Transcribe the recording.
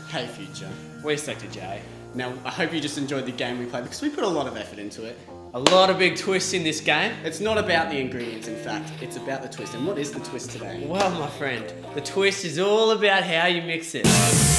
Hey Future. We're Sector J. Now, I hope you just enjoyed the game we played because we put a lot of effort into it. A lot of big twists in this game. It's not about the ingredients, in fact, it's about the twist. And what is the twist today? Well, my friend, the twist is all about how you mix it.